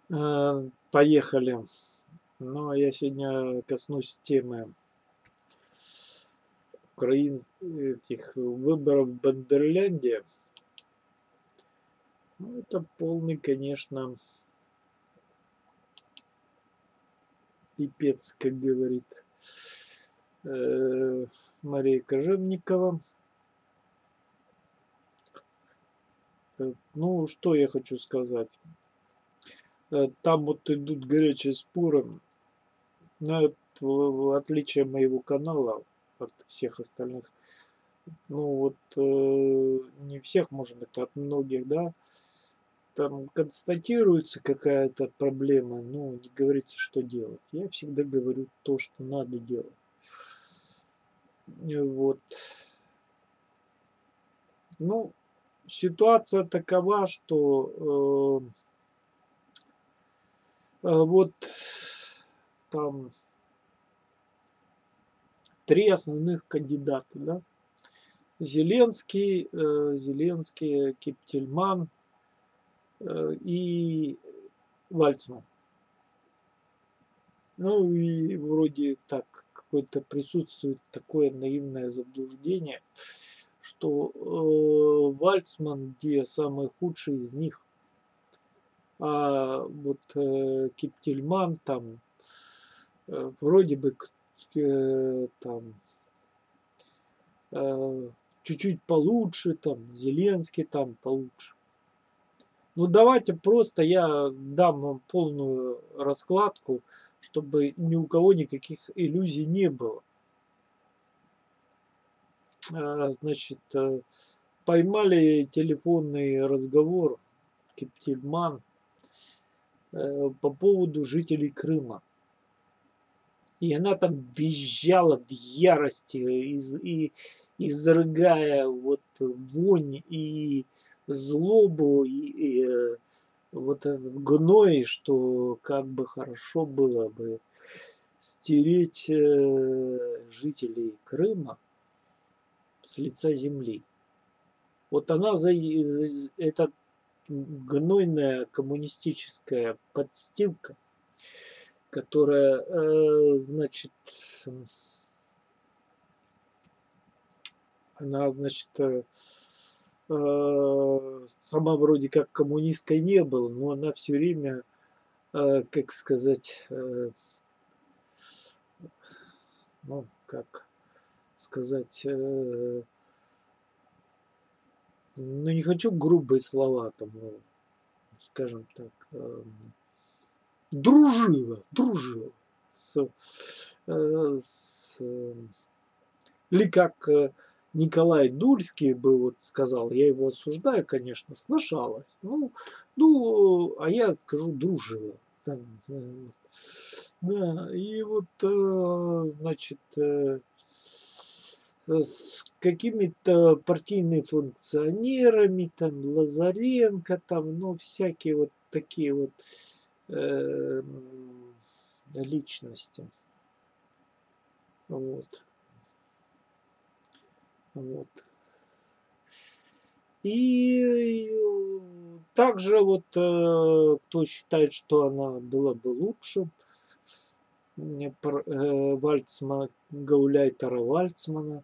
Поехали. Ну, а я сегодня коснусь темы этих выборов в Бандерленде. Ну, это полный, конечно, пипец, как говорит Мария Кожевникова. Ну, что я хочу сказать. Там вот идут горячие споры. Но это в отличие моего канала от всех остальных, ну вот не всех, может быть, от многих, да, там констатируется какая-то проблема, ну, не говорится, что делать. Я всегда говорю то, что надо делать. Вот. Ну, ситуация такова, что вот там три основных кандидата, да. Зеленский, Киптельман и Вальцман. Ну и вроде так какое-то присутствует такое наивное заблуждение, что Вальцман где самый худший из них, а вот Киптельман там вроде бы там э, чуть-чуть получше, там Зеленский там получше. Ну давайте просто я дам вам полную раскладку, чтобы ни у кого никаких иллюзий не было. Значит, поймали телефонный разговор Киптельман по поводу жителей Крыма. И она там визжала в ярости, изрыгая вот вонь и злобу, вот этот гной, что как бы хорошо было бы стереть жителей Крыма с лица земли. Вот она эта гнойная коммунистическая подстилка, которая, значит, она, значит, сама вроде как коммунисткой не была, но она все время, как сказать, ну, как сказать, ну, не хочу грубые слова там, ну, скажем так, дружила с, или как Николай Дульский бы вот сказал, я его осуждаю, конечно, сношалась, а я скажу, дружила. Там, да, и вот, значит, с какими-то партийными функционерами, там, Лазаренко, там, ну, всякие вот такие вот личности. Вот. Вот. И также вот кто считает, что она была бы лучше, Вальцмана, Гауляйтера Вальцмана.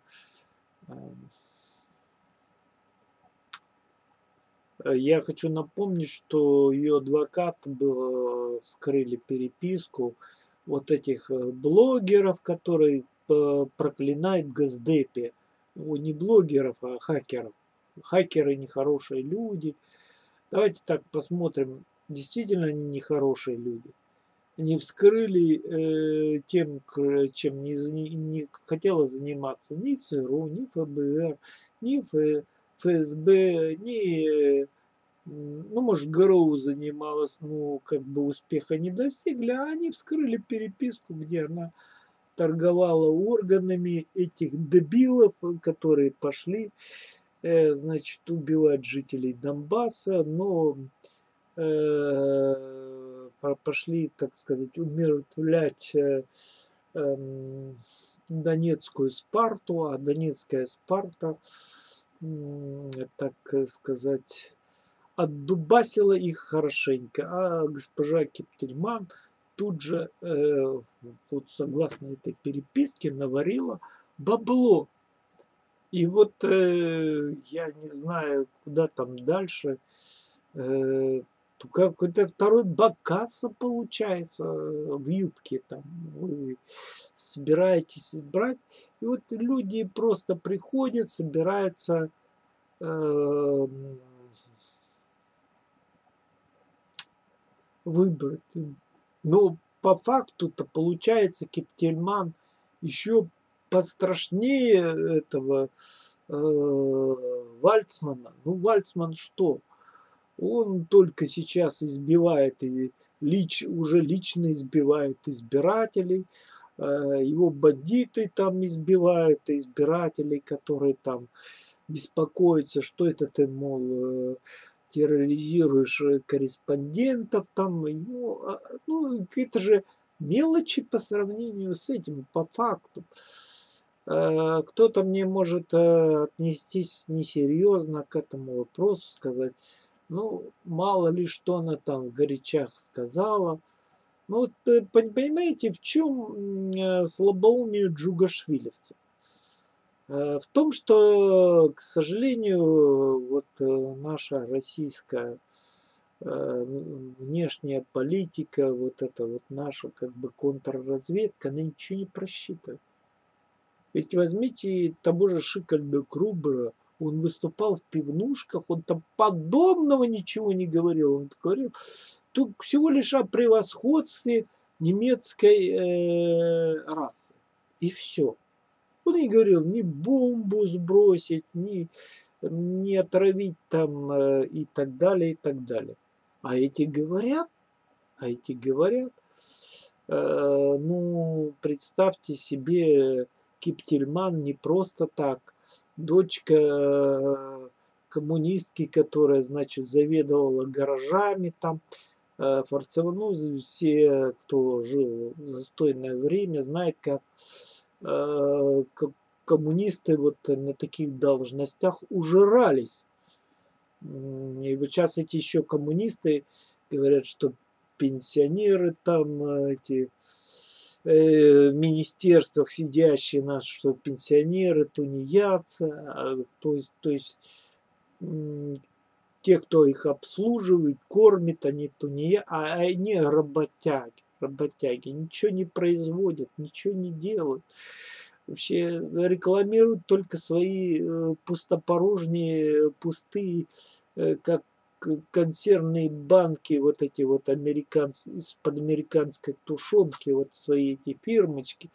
Я хочу напомнить, что ее адвокат был, вскрыли переписку вот этих блогеров, которые проклинают Госдепе. Ну, не блогеров, а хакеров. Хакеры нехорошие люди. Давайте так посмотрим, действительно они нехорошие люди. Они вскрыли тем, чем не хотела заниматься ни ЦРУ, ни ФБР, ни ФСБ, ни ну, может, ГРУ занималась, но как бы успеха не достигли, а они вскрыли переписку, где она торговала органами этих дебилов, которые пошли, значит, убивать жителей Донбасса, но пошли, так сказать, умертвлять Донецкую Спарту, а Донецкая Спарта, так сказать, отдубасила их хорошенько, а госпожа Киптельман тут же, вот согласно этой переписке, наварила бабло. И вот я не знаю, куда там дальше. Э, Какой-то второй Бакасса получается в юбке там. Вы собираетесь брать. И вот люди просто приходят, собираются эм, выбрать. Но по факту-то получается Киптельман еще пострашнее этого Вальцмана. Ну, Вальцман что? Он только сейчас избивает и уже лично избивает избирателей, его бандиты там избивают избирателей, которые там беспокоятся, что это ты, мол, терроризируешь корреспондентов там, ну, это же мелочи по сравнению с этим, по факту. Кто-то мне может отнестись несерьезно к этому вопросу, сказать, ну, мало ли что она там в горячах сказала. Ну, вот, понимаете, в чем слабоумие джугашвилевцев? В том, что, к сожалению, вот наша российская внешняя политика, вот эта вот наша как бы контрразведка, она ничего не просчитывает. Ведь возьмите того же Шикальда Крубера, он выступал в пивнушках, он там подобного ничего не говорил. Он говорил тут всего лишь о превосходстве немецкой расы. И все. Он не говорил ни бомбу сбросить, ни отравить там и так далее, и так далее. А эти говорят, ну, представьте себе, Киптельман не просто так. Дочка коммунистки, которая, значит, заведовала гаражами там, ну, все, кто жил в застойное время, знает, как коммунисты вот на таких должностях ужирались. И вот сейчас эти еще коммунисты говорят, что пенсионеры там, эти министерствах сидящие нас, что пенсионеры тунеядцы, то есть те, кто их обслуживает, кормит, они а они работяги, ничего не производят, ничего не делают. Вообще рекламируют только свои пустопорожние, пустые, как консервные банки, вот эти вот из-под американской тушенки, вот свои эти фирмочки,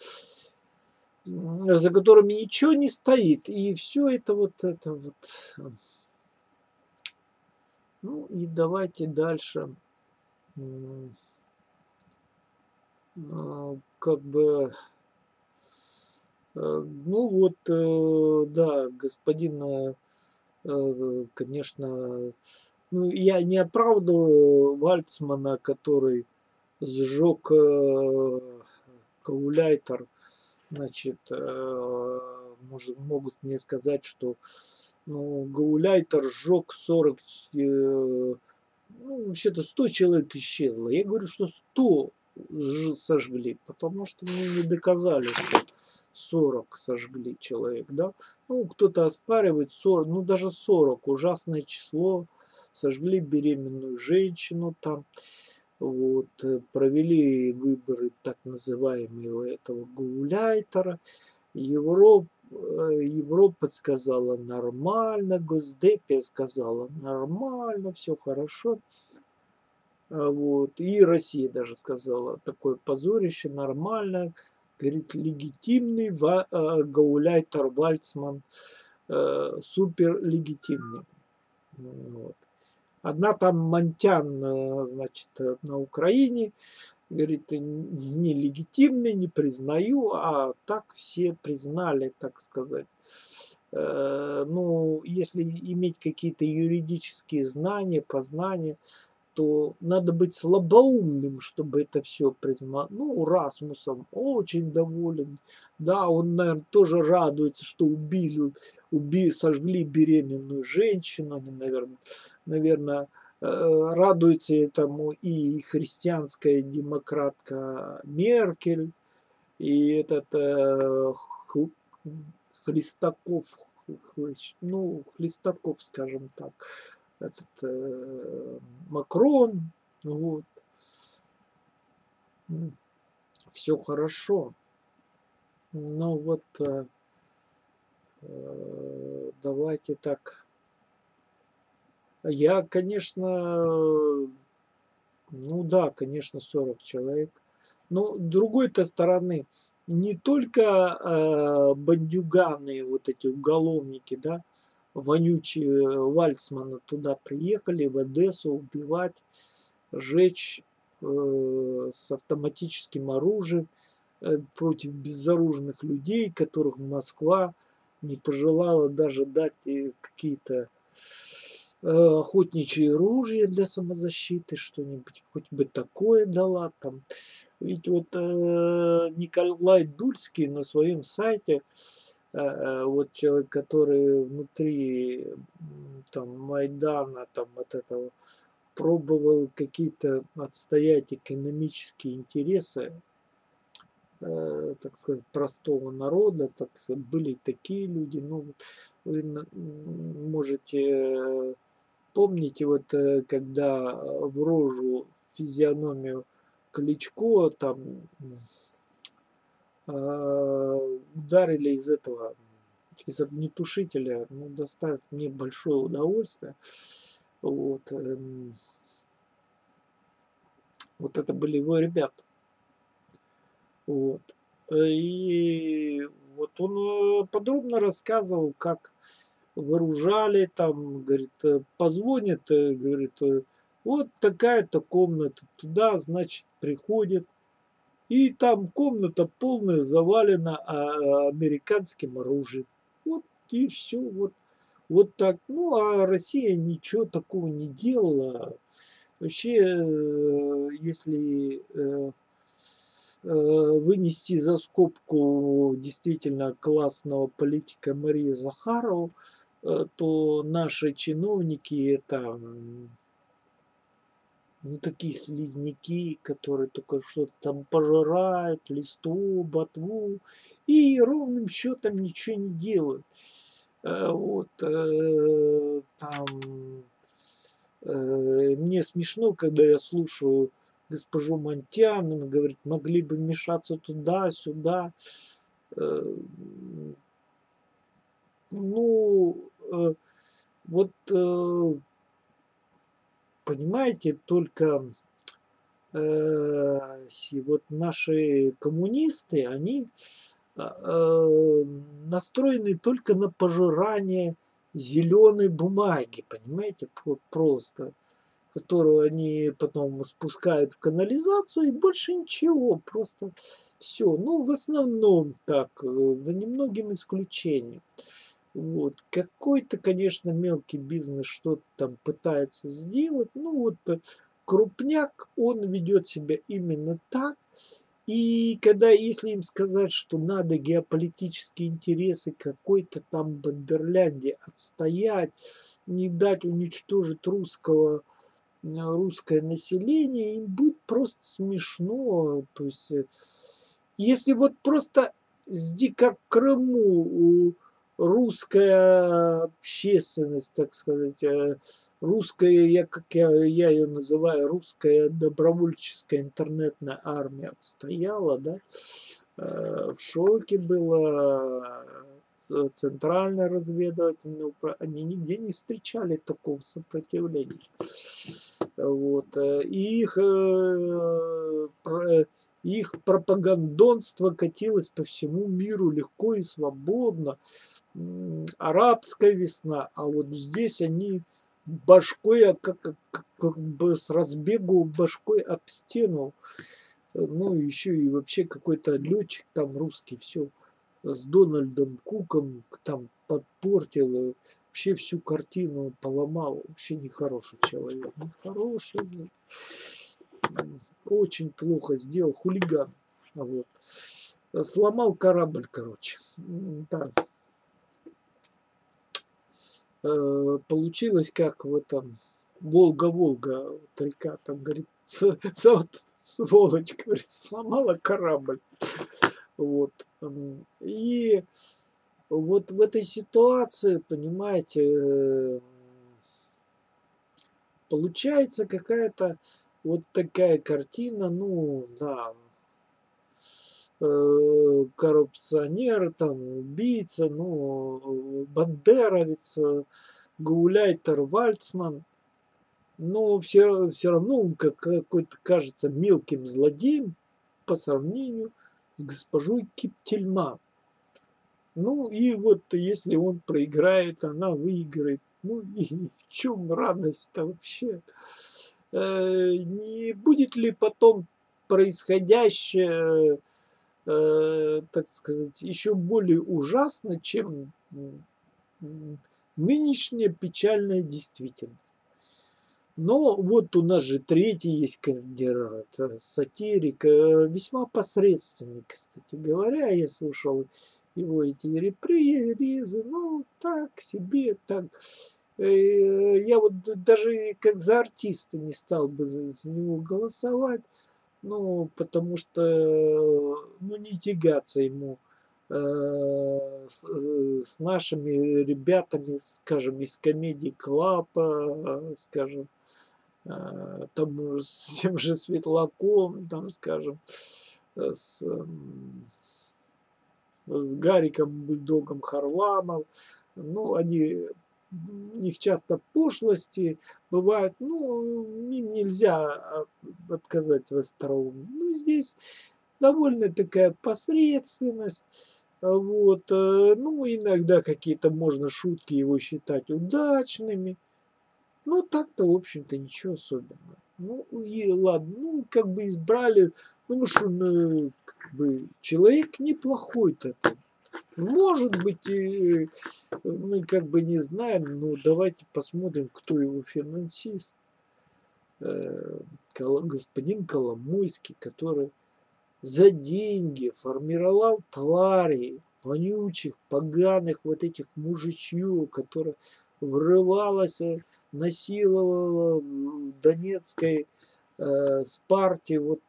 за которыми ничего не стоит. И все это вот. Ну и давайте дальше. Как бы, ну вот, да, господин, конечно, ну я не оправдываю Вальцмана, который сжег Гауляйтер. Значит, могут мне сказать, что ну, Гауляйтер сжег 40, ну, вообще-то 100 человек исчезло. Я говорю, что 100 сожгли, потому что мне не доказали, что 40 сожгли человек, да. Ну, кто-то оспаривает 40, ну, даже 40, ужасное число. Сожгли беременную женщину там, вот, провели выборы так называемого этого Гауляйтера. Европа сказала нормально, Госдепе сказала нормально, все хорошо. Вот. И Россия даже сказала, такое позорище, нормально. Говорит, легитимный Гауляйтер Вальцман, супер легитимный. Вот. Одна там Монтян, значит, на Украине, говорит, нелегитимный, не признаю, а так все признали, так сказать. Ну, если иметь какие-то юридические знания, познания, что надо быть слабоумным, чтобы это все признать. Ну, Расмусом очень доволен. Да, он, наверное, тоже радуется, что сожгли беременную женщину. Они, наверное, радуется этому и христианская демократка Меркель, и этот Хлестаков, ну, Хлестаков, скажем так, этот Макрон, вот, все хорошо. Но вот давайте так. Я, конечно, ну да, конечно, 40 человек. Но с другой-то стороны, не только бандюганы, вот эти уголовники, да, вонючие Вальцмана туда приехали, в Одессу убивать, жечь с автоматическим оружием против безоружных людей, которых Москва не пожелала даже дать какие-то охотничьи ружья для самозащиты, что-нибудь, хоть бы такое дала там. Ведь вот Николай Дульский на своем сайте, вот человек, который внутри там Майдана, там от этого, пробовал какие-то отстоять экономические интересы, так сказать, простого народа, так сказать, были такие люди, ну, вы можете помните, вот когда в рожу, физиономию Кличко там ударили из этого, из огнетушителя, ну, доставит мне большое удовольствие. Вот, вот это были его ребята. Вот. И вот он подробно рассказывал, как вооружали, там, говорит, позвонит, говорит, вот такая-то комната, туда, значит, приходит, и там комната полная завалена американским оружием. Вот и все, вот так. Ну, а Россия ничего такого не делала. Вообще, если вынести за скобку действительно классного политика Марии Захарову, то наши чиновники это ну, такие слизняки, которые только что-то там пожирают, листву, ботву, и ровным счетом ничего не делают. Вот, там, мне смешно, когда я слушаю госпожу Монтян, она говорит, могли бы вмешаться туда-сюда. Э, ну, вот, понимаете, только вот наши коммунисты, они настроены только на пожирание зеленой бумаги, понимаете, просто, которую они потом спускают в канализацию и больше ничего, просто все. Ну, в основном так, за немногим исключением. Вот. Какой-то, конечно, мелкий бизнес что-то там пытается сделать. Ну вот крупняк, он ведет себя именно так. И когда, если им сказать, что надо геополитические интересы какой-то там Бандерлянде отстоять, не дать уничтожить русское население, им будет просто смешно. То есть, если вот просто как в Крыму русская общественность, так сказать, русская, я ее называю, русская добровольческая интернетная армия отстояла, да, в шоке было, центральное разведывательное они нигде не встречали такого сопротивления. Вот. И их пропагандонство катилось по всему миру легко и свободно. Арабская весна, а вот здесь они башкой, как бы с разбегу башкой об стену. Ну, еще и вообще какой-то летчик там русский все с Дональдом Куком там подпортил. вообще всю картину поломал. Вообще нехороший человек. Нехороший. Очень плохо сделал. Хулиган. Вот. Сломал корабль, короче. Да. Получилось, как в этом Волга-Волга, вот река, там, говорит, вот сволочь, говорит, сломала корабль. Вот. И вот в этой ситуации, понимаете, получается какая-то вот такая картина, ну, да, коррупционер, там, убийца, ну, бандеровец, гауляйтер, вальцман, но все равно он как какой-то кажется мелким злодеем по сравнению с госпожой Киптельман. Ну и вот если он проиграет, она выиграет. Ну и в чем радость-то вообще? Не будет ли потом происходящее, так сказать, еще более ужасно, чем нынешняя печальная действительность? Но вот у нас же третий есть кандидат, сатирик, весьма посредственный, кстати говоря. Я слушал его эти репризы, ну, так себе, так. Я вот даже как за артиста не стал бы за него голосовать, ну, потому что, ну, не тягаться ему с нашими ребятами, скажем, из комедии Клапа, скажем, там с тем же Светлаком, там, скажем, с, с Гариком Бульдогом Харламов. Ну, они, у них часто пошлости бывают, ну, им нельзя отказать в остроумии. Ну, здесь довольно такая посредственность. Вот, ну, иногда какие-то можно шутки его считать удачными. Ну, так-то, в общем-то, ничего особенного. Ну, и ладно, ну, как бы избрали, ну, что, ну, как бы, человек неплохой-то. Может быть, мы как бы не знаем, но давайте посмотрим, кто его финансист. Господин Коломойский, который за деньги формировал тварей, вонючих, поганых вот этих мужичью, которые врывалась, насиловала в Донецкой Спарте вот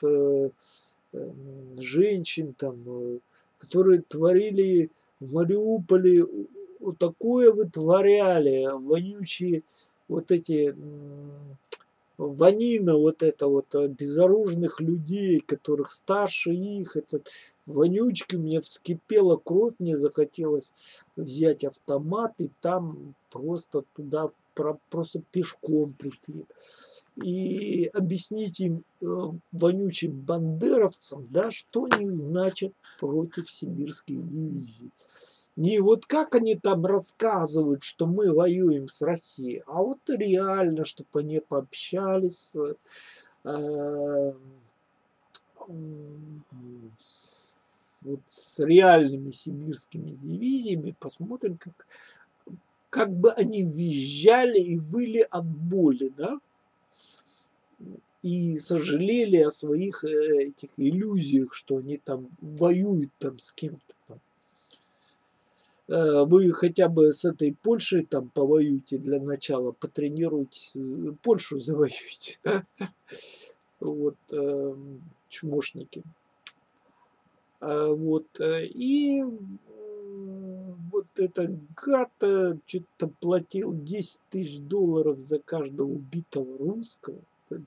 женщин там, которые творили в Мариуполе, вот такое вытворяли, вонючие вот эти вонина вот это вот безоружных людей, которых старше их, этот вонючки, мне вскипела кровь, мне захотелось взять автомат и там просто туда просто пешком прийти. И объяснить им, вонючим бандеровцам, да, что они значат против сибирских дивизий. Не вот как они там рассказывают, что мы воюем с Россией, а вот реально, чтобы они пообщались э, вот с реальными сибирскими дивизиями, посмотрим, как бы они визжали и выли от боли, да, и сожалели о своих этих иллюзиях, что они там воюют там с кем-то там. Вы хотя бы с этой Польшей там повоюйте для начала, потренируйтесь, Польшу завоюйте. Вот, чмошники. Вот, и вот этот гад что-то платил 10 тысяч долларов за каждого убитого русского.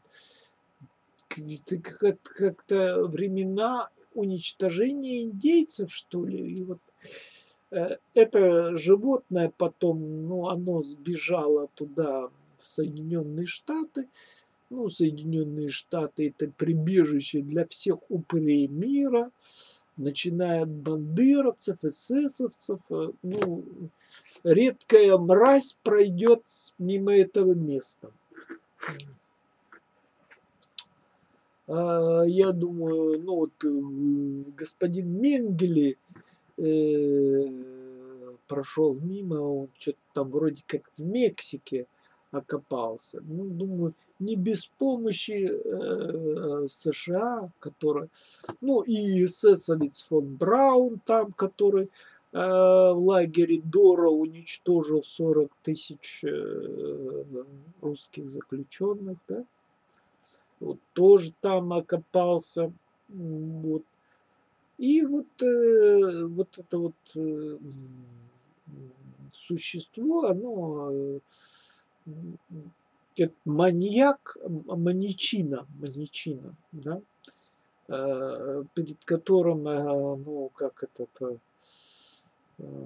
Это как-то времена уничтожения индейцев, что ли. И вот это животное потом, ну, оно сбежало туда, в Соединенные Штаты. Ну, Соединенные Штаты – это прибежище для всех упырей мира, начиная от бандеровцев, эсэсовцев. Ну, редкая мразь пройдет мимо этого места. Я думаю, ну вот господин Менгеле прошел мимо, он что-то там вроде как в Мексике окопался. Ну, думаю, не без помощи США, которая, ну и эсэсовец фон Браун там, который в лагере Дора уничтожил 40 тысяч русских заключенных, да, вот тоже там окопался, вот. И вот, вот это вот существо, оно, маньяк, маньячина, да, перед которым, ну, как этот, э,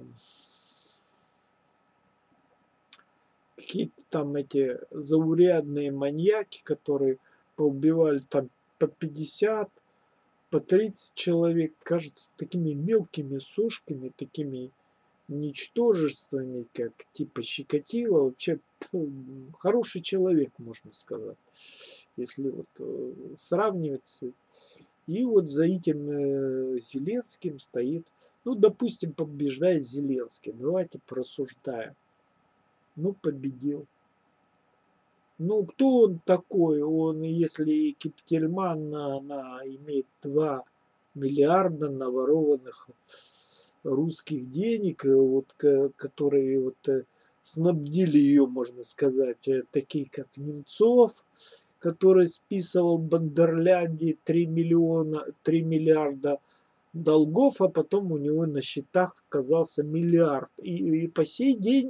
какие-то там эти заурядные маньяки, которые поубивали там по 50, по 30 человек, кажется, такими мелкими сушками, такими ничтожествами, как типа Щекотило. Вообще хороший человек, можно сказать, если вот сравнивать. И вот за этим Зеленским стоит, ну, допустим, побеждает Зеленский. Давайте порассуждаем. Ну, победил. Ну, кто он такой? Он, если Киптельман имеет 2 миллиарда наворованных русских денег, вот, которые вот, снабдили ее, можно сказать, такие как Немцов, который списывал Бандерлянде 3 миллиарда долгов, а потом у него на счетах оказался миллиард. И по сей день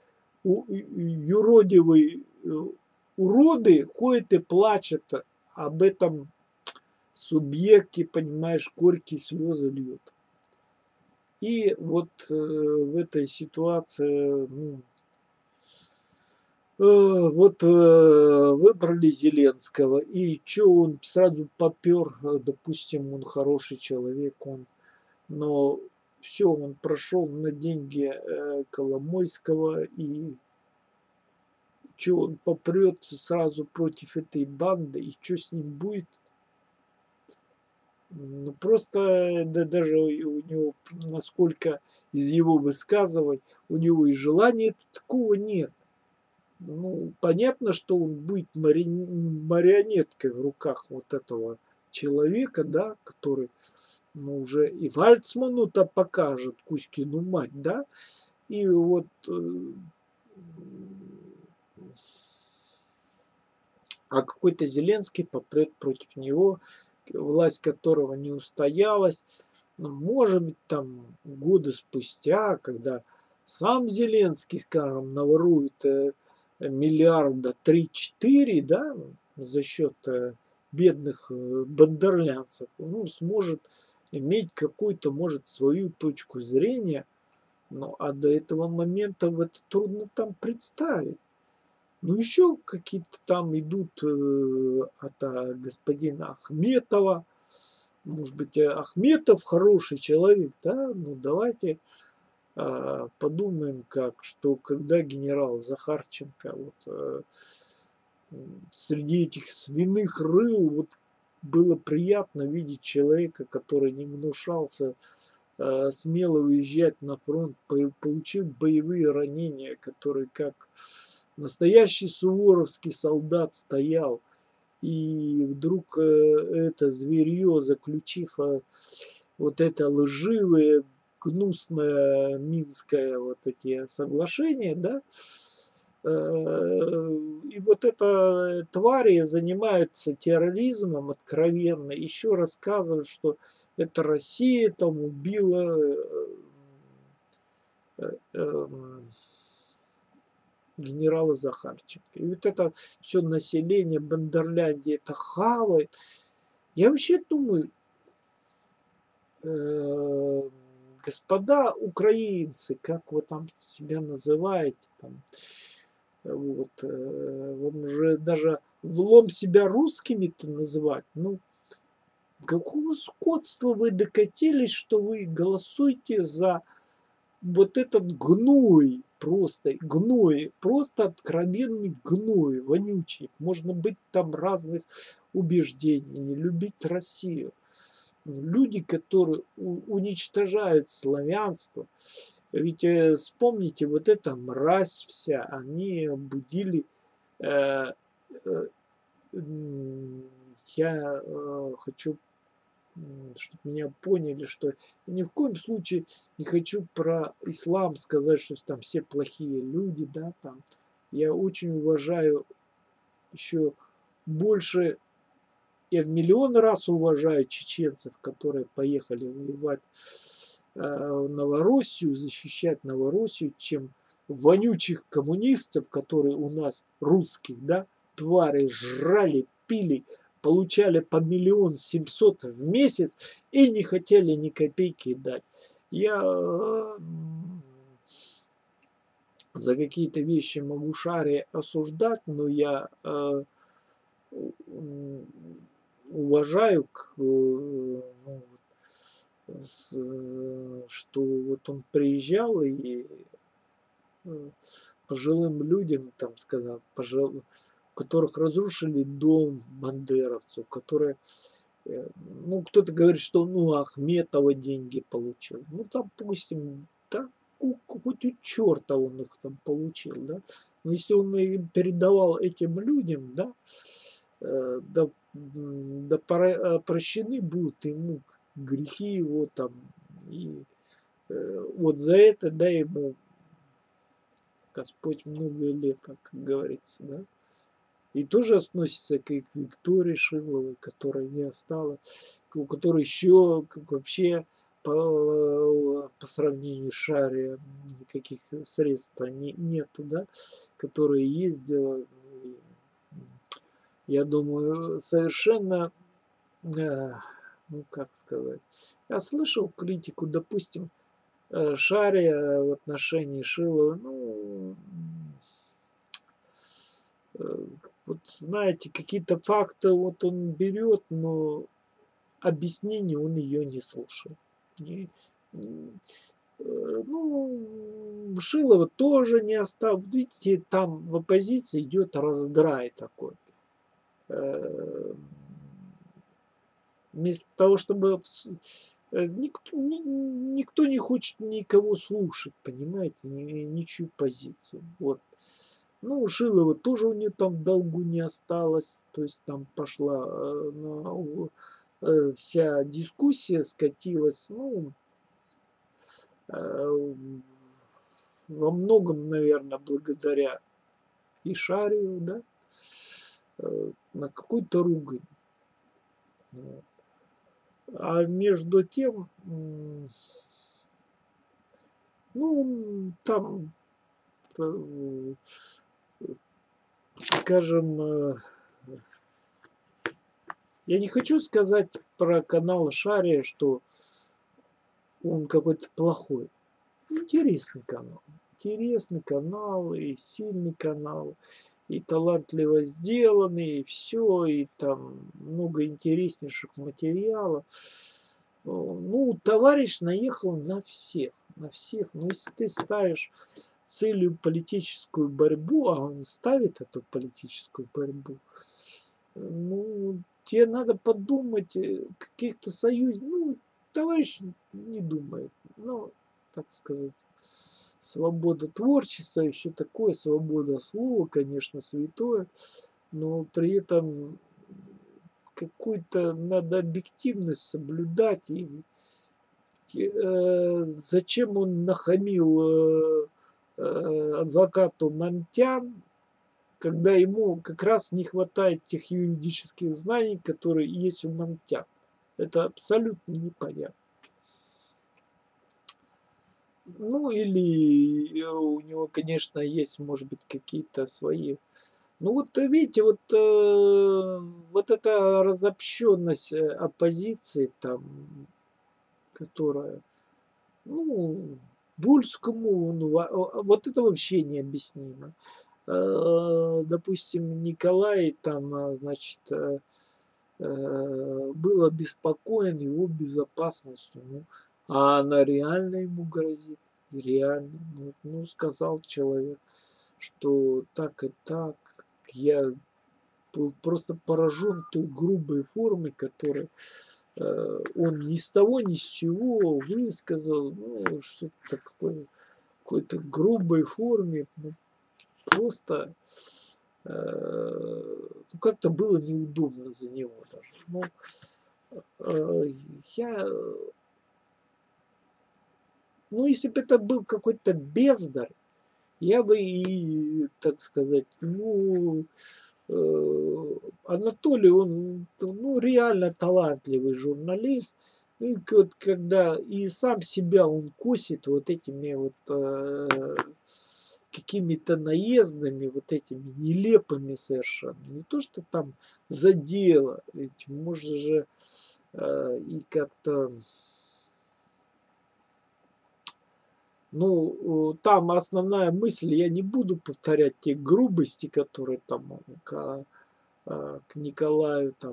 юродивый уроды ходят и плачут об этом субъекте, понимаешь, горькие слезы льют. И вот в этой ситуации, ну, вот выбрали Зеленского, и что он сразу попер, допустим, он хороший человек, он, но все, он прошел на деньги Коломойского, и что он попрет сразу против этой банды, и что с ним будет? Ну, просто да, даже у него, насколько из его высказываний, у него и желания такого нет. Ну, понятно, что он будет марионеткой в руках вот этого человека, да, который, ну, уже и Вальцману-то покажет Кузькину мать, да, и вот а какой-то Зеленский попрет против него, власть которого не устоялась. Ну, может быть, там годы спустя, когда сам Зеленский, скажем, наворует миллиарда 3-4, да, за счет бедных бандерлянцев, ну, сможет иметь какую-то, может, свою точку зрения, ну, а до этого момента это трудно там представить. Ну, еще какие-то там идут от господина Ахметова. Может быть, Ахметов хороший человек, да? Ну, давайте подумаем, как, что когда генерал Захарченко вот, среди этих свиных рыл вот, было приятно видеть человека, который не гнушался смело уезжать на фронт, получил боевые ранения, который как настоящий суворовский солдат стоял, и вдруг это зверье, заключив вот это лживое, гнусное минское вот эти соглашения, да, и вот это твари занимаются терроризмом откровенно, еще рассказывают, что это Россия там убила генерала Захарченко. И вот это все население Бандерляндии это хавает. Я вообще думаю, господа украинцы, как вы там себя называете, там, вот, вам уже даже влом себя русскими-то называть, ну, какого скотства вы докатились, что вы голосуете за вот этот гной, просто откровенный гной, вонючий. Можно быть там разных убеждений, не любить Россию. Люди, которые уничтожают славянство, Ведь вспомните, вот эта мразь вся, они будили, э, э, м, я хочу, чтобы меня поняли, что я ни в коем случае не хочу про ислам сказать, что там все плохие люди, да, там. Я очень уважаю еще больше, я в миллион раз уважаю чеченцев, которые поехали воевать в Новороссию, защищать Новороссию, чем вонючих коммунистов, которые у нас русских, да, твари жрали, пили, получали по 1 700 000 в месяц и не хотели ни копейки дать. Я за какие-то вещи могу шаре осуждать, но я уважаю, ну, что вот он приезжал и э, пожилым людям, там сказал, у которых разрушили дом бандеровцев, которые, ну, кто-то говорит, что, ну, Ахметова деньги получил. Ну, допустим, да, хоть у черта он их там получил, да. Но если он и передавал этим людям, да, да, да прощены будут ему грехи его там. И вот за это, да, ему Господь много лет, как говорится, да. И тоже относится к Виктории Шиловой, которая не осталась, у которой еще как вообще по сравнению с Шаре никаких средств нету, да, которая ездила. Я думаю, совершенно, ну как сказать, я слышал критику, допустим, Шаре в отношении Шилова, ну, э, вот знаете, какие-то факты вот он берет, но объяснений он ее не слушает. Не, ну, Шилова тоже не осталось. Видите, там в оппозиции идет раздрай такой. Э, Вместо того, чтобы никто не хочет никого слушать, понимаете, ничью позицию. Вот. Ну, у Шилова тоже у нее там в долгу не осталось, то есть там пошла вся дискуссия скатилась, ну, э, во многом, наверное, благодаря Ишарию, да, на какую-то ругань. Вот. А между тем, ну, там, э, скажем, я не хочу сказать про канал Шария, что он какой-то плохой. Интересный канал. Интересный канал и сильный канал, и талантливо сделанный, и все, и там много интереснейших материалов. Ну, товарищ наехал на всех, на всех. Но если ты ставишь целью политическую борьбу, а он ставит эту политическую борьбу, ну, тебе надо подумать, каких-то союзников. Ну, товарищ не думает. Ну, так сказать, свобода творчества и все такое, свобода слова, конечно, святое, но при этом какую-то надо объективность соблюдать. И зачем он нахамил адвокату Монтян, когда ему как раз не хватает тех юридических знаний, которые есть у Монтян. Это абсолютно непонятно. Ну, или у него, конечно, есть, может быть, какие-то свои. Ну, вот видите, вот эта разобщенность оппозиции, там, которая, ну, Дульскому, ну, вот это вообще необъяснимо. Допустим, Николай там, значит, был обеспокоен его безопасностью. Ну, а она реально ему грозит. Реально. Ну, сказал человек, что так и так. Я был просто поражен той грубой формой, которой он ни с того ни с сего высказал. Ну, что-то такое. какой-то грубой форме, ну, просто ну, как-то было неудобно за него даже. Ну, э, я, ну, если бы это был какой-то бездарь, я бы и, так сказать, ну, Анатолий, он, ну, реально талантливый журналист. Ну, и вот когда и сам себя он косит вот этими вот какими-то наездами, вот этими нелепыми совершенно. Не то, что там за дело, ведь можно же и как-то, ну, там основная мысль, я не буду повторять те грубости, которые там к Николаю там,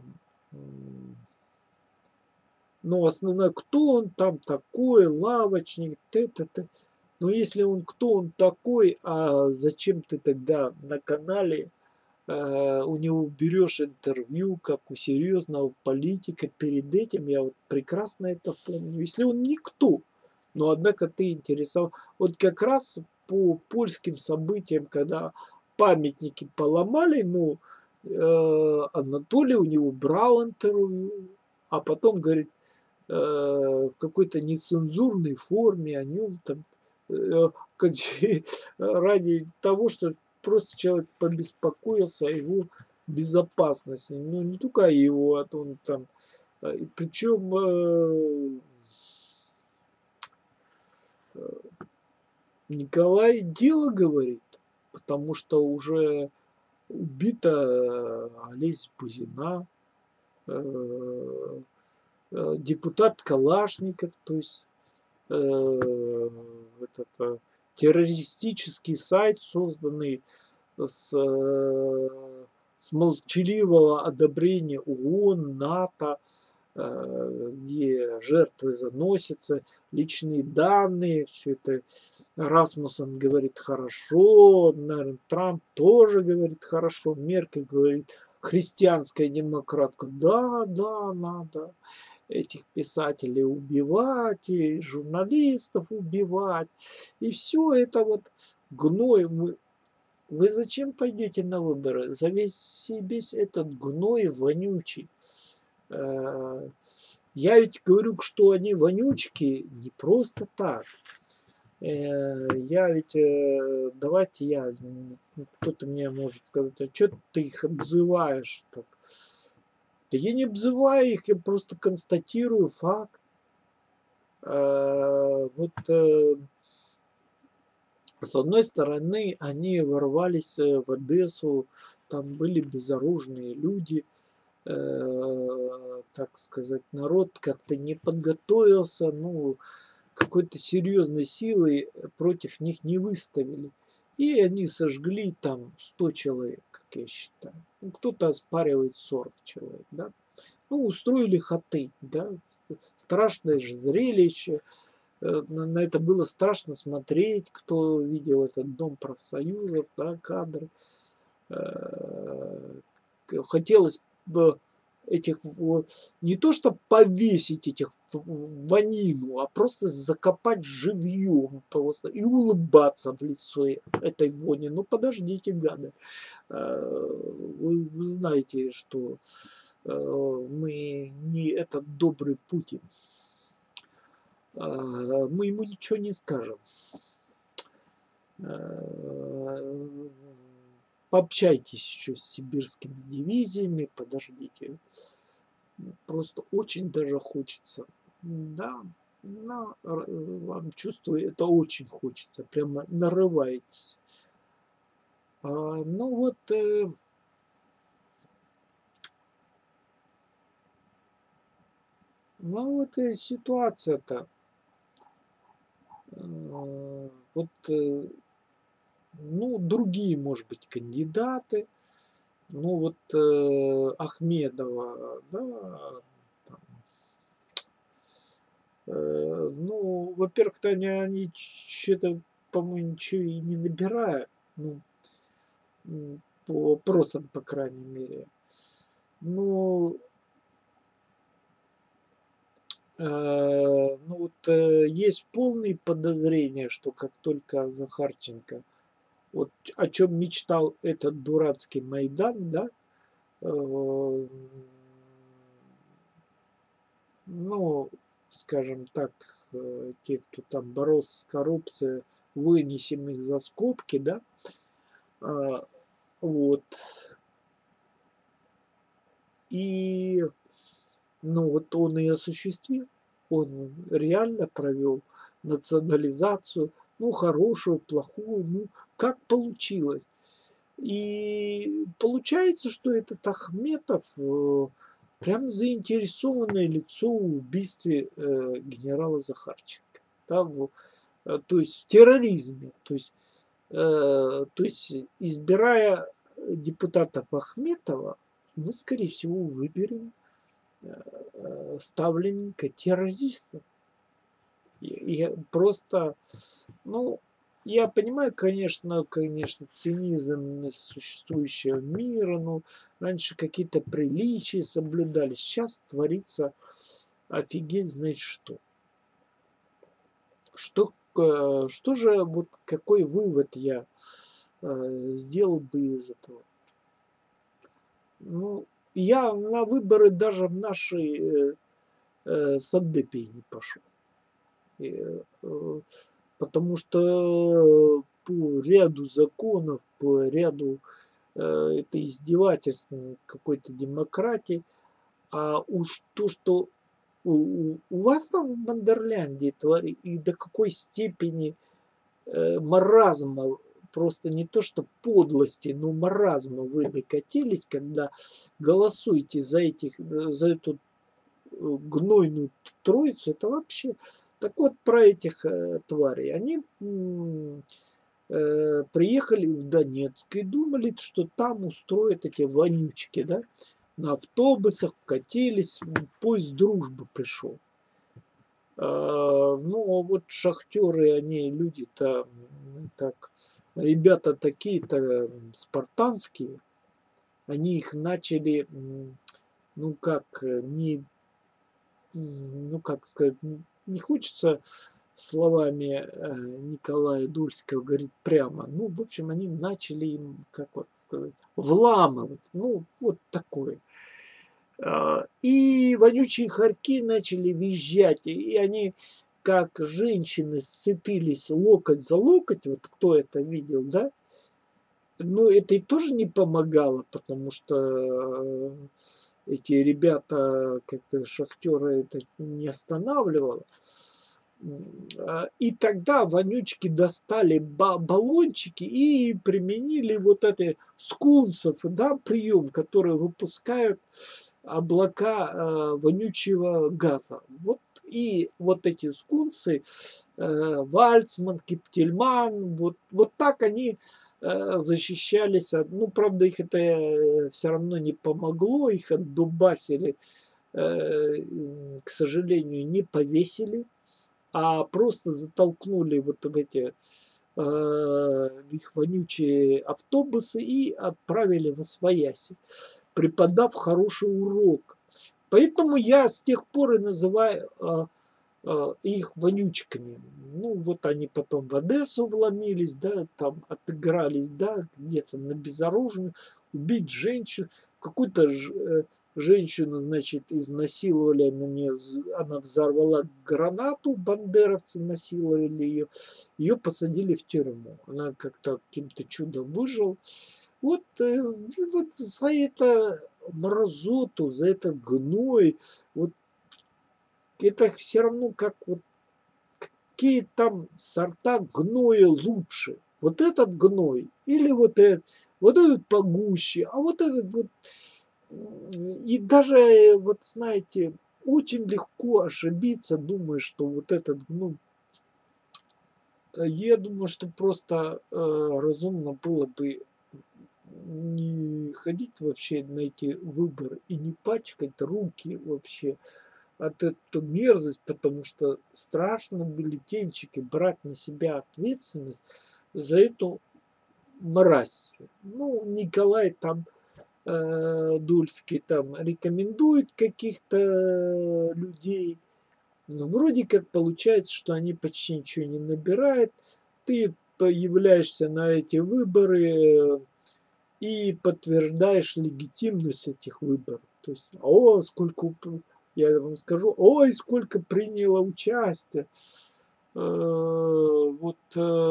ну, основное, кто он там такой, лавочник, т-т-т. Но если он кто он такой, а зачем ты тогда на канале у него берешь интервью, как у серьезного политика перед этим, я вот прекрасно это помню. Если он никто, но однако ты интересовал. Вот как раз по польским событиям, когда памятники поломали, ну, Анатолий у него брал интервью, а потом говорит, в какой-то нецензурной форме о нем там, э, как ради того, что просто человек побеспокоился о его безопасности. Ну, не только его, а то он там. Причем Николай дело говорит, потому что уже убита Олесь Бузина, э, депутат Калашников, то есть этот террористический сайт, созданный с, с молчаливого одобрения ООН, НАТО, где жертвы заносятся, личные данные, все это Расмуссен говорит хорошо, наверное, Трамп тоже говорит хорошо, Меркель говорит христианская демократка, да, да, надо этих писателей убивать, и журналистов убивать, и все это вот гной. Вы зачем пойдете на выборы? За весь этот гной вонючий. Э, Я ведь говорю, что они вонючки не просто так. Я ведь, давайте я, кто-то мне может сказать, а что ты их обзываешь так? Да я не обзываю их, я просто констатирую факт. Вот с одной стороны, они ворвались в Одессу, там были безоружные люди, так сказать, народ как-то не подготовился, ну, какой-то серьезной силой против них не выставили. И они сожгли там 100 человек, как я считаю. Ну, кто-то оспаривает 40 человек, да. Ну, устроили хаты, да. Страшное же зрелище. На это было страшно смотреть, кто видел этот дом профсоюзов, да, кадры. Э, Хотелось бы этих не то что повесить этих ванину, а просто закопать живьем просто и улыбаться в лицо этой вони. Ну подождите, гады. Вы знаете, что мы не этот добрый Путин. Мы ему ничего не скажем. Э, Пообщайтесь еще с сибирскими дивизиями, подождите. Просто очень даже хочется. Да, вам чувствую, это очень хочется. Прямо нарываетесь. Ну вот, ну вот и ситуация-то. Вот, ну, другие, может быть, кандидаты. Ну вот Ахмедова, да, там, ну, во-первых-то они что-то, по-моему, ничего и не набирают, ну, по опросам, по крайней мере. Ну, ну вот есть полные подозрения, что как только Захарченко, вот о чем мечтал этот дурацкий Майдан, да, э, ну, скажем так, те, кто там боролся с коррупцией, вынесем их за скобки, да, а, вот, и, ну, вот он и осуществил, он реально провел национализацию, ну, хорошую, плохую, ну, как получилось. И получается, что этот Ахметов прям заинтересованное лицо в убийстве генерала Захарченко. Да, то есть в терроризме. То есть избирая депутата Ахметова, мы, скорее всего, выберем ставленника террориста. И просто, ну, я понимаю, конечно, цинизм существующего мира, ну, раньше какие-то приличия соблюдались, сейчас творится офигеть знает что. Что же, вот какой вывод я сделал бы из этого? Ну, я на выборы даже в нашей Совдепе не пошел. Потому что по ряду законов, по ряду это издевательство над какой-то демократией. А уж то, что у вас там в Мандерляндии творит, и до какой степени маразма, просто не то что подлости, но маразма вы докатились, когда голосуете за эту гнойную троицу, это вообще... Так вот, про этих тварей. Они приехали в Донецк и думали, что там устроят эти вонючки, да, на автобусах катились, поезд дружбы пришел. Ну, а вот шахтеры, они люди-то так, ребята такие-то спартанские, они их начали, ну как, не, ну как сказать, не хочется словами Николая Дульского говорить прямо. Ну, в общем, они начали им, как вот сказать, вламывать. Ну, вот такое. И вонючие хорьки начали визжать, и они, как женщины, сцепились локоть за локоть, вот кто это видел, да? Ну, это и тоже не помогало, потому что эти ребята, как-то шахтеры, это не останавливало. И тогда вонючки достали баллончики и применили вот эти скунсов, да, прием, который выпускают облака вонючего газа. Вот и вот эти скунсы, Вальцман, Киптельман, вот так они защищались. Ну, правда, их это все равно не помогло, их отдубасили, к сожалению, не повесили, а просто затолкнули вот в эти в их вонючие автобусы и отправили восвояси, преподав хороший урок. Поэтому я с тех пор и называю их вонючками. Ну, вот они потом в Одессу вломились, да, там отыгрались, да, где-то на безоружных, убить женщин, какую-то женщину, значит, изнасиловали, она взорвала гранату, бандеровцы насиловали ее посадили в тюрьму. Она как-то каким-то чудом выжила. Вот за это мразоту, за этот гной, вот это все равно как вот какие там сорта гноя лучше. Вот этот гной или вот этот погуще, а вот этот вот. И даже, вот знаете, очень легко ошибиться, думая, что вот этот гной. Я думаю, что просто разумно было бы не ходить вообще на эти выборы и не пачкать руки вообще от эту мерзость, потому что страшно бюллетенчики брать на себя ответственность за эту мразь. Ну, Николай там Дульский там рекомендует каких-то людей, Но вроде как получается, что они почти ничего не набирают. Ты появляешься на эти выборы и подтверждаешь легитимность этих выборов. То есть, о, сколько, я вам скажу, ой, сколько приняло участие. Вот,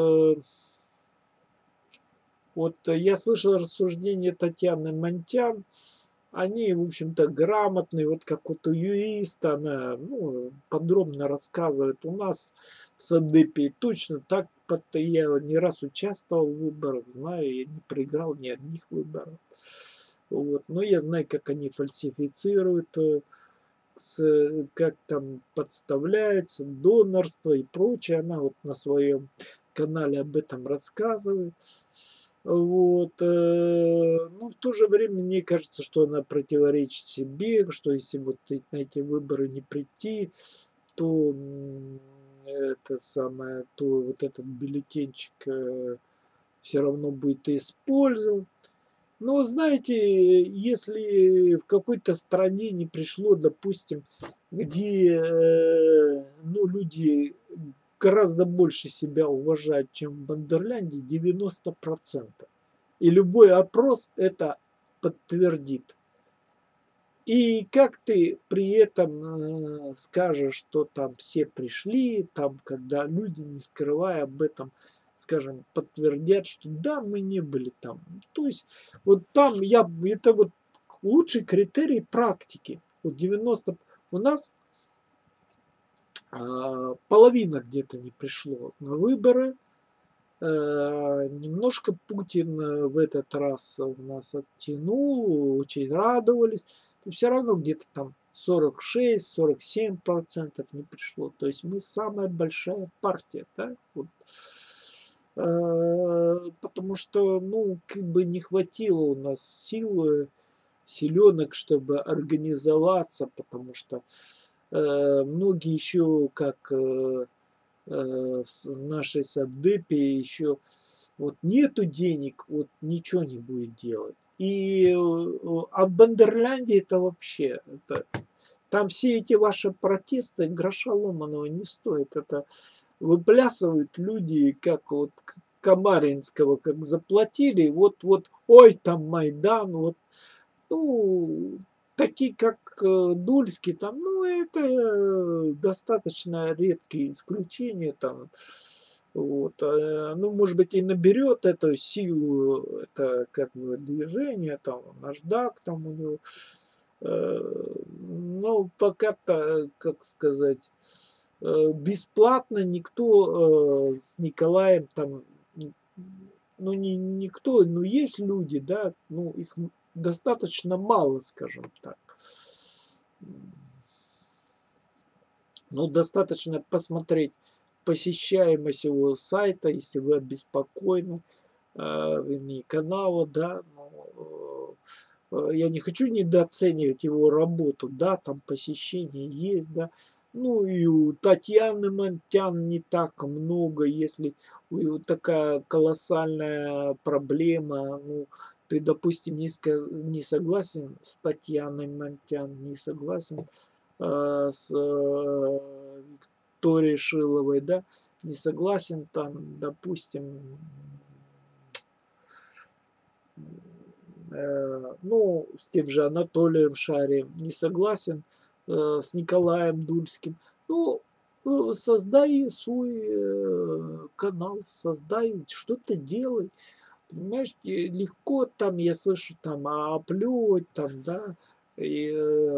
я слышал рассуждение Татьяны Монтян. Они, в общем-то, грамотные, вот как вот у юриста, она подробно рассказывает. У нас в Садыпе точно так, я не раз участвовал в выборах, знаю, я не проиграл ни одних выборов. Вот. Но я знаю, как они фальсифицируют, как там подставляется донорство и прочее. Она вот на своем канале об этом рассказывает. Вот, в то же время мне кажется, что она противоречит себе, что если вот на эти выборы не прийти, то это самое, то вот этот бюллетенчик все равно будет использован. Но знаете, если в какой-то стране не пришло, допустим, где люди гораздо больше себя уважают, чем в Бандерлянде, 90%. И любой опрос это подтвердит. И как ты при этом скажешь, что там все пришли, там, когда люди, не скрывая об этом, скажем, подтвердят, что да, мы не были там. То есть вот там это вот лучший критерий практики. Вот 90, у нас половина где-то не пришло на выборы. Немножко Путин в этот раз у нас оттянул, очень радовались. Но все равно где-то там 46-47% не пришло. То есть мы самая большая партия, да? Вот. Потому что, как бы не хватило у нас сил, силенок, чтобы организоваться, потому что многие еще как в нашей Сабдепе еще вот нету денег, вот ничего не будет делать. А в Бандерлянде это вообще, там все эти ваши протесты гроша ломаного не стоят. Это выплясывают люди, как вот Камаринского, как заплатили, вот, ой, там Майдан, вот, ну, такие, как Дульский, там, это достаточно редкие исключения, там, вот, может быть, и наберет эту силу, это как бы движение, там, наждак, там у него, но пока-то, как сказать, бесплатно никто с Николаем там, не никто, но есть люди, да, их достаточно мало, скажем так. Достаточно посмотреть посещаемость его сайта, если вы обеспокоены, вернее, канала, да, я не хочу недооценивать его работу, да, там посещение есть, да, и у Татьяны Монтян не так много, если такая колоссальная проблема, ты, допустим, не согласен с Татьяной Монтян, не согласен с Викторией Шиловой, да, не согласен там, допустим, с тем же Анатолием Шарием, не согласен с Николаем Дульским. Создай свой канал, создай, что-то делай. Понимаешь, легко там, я слышу, там, оплевывать, там, да, и,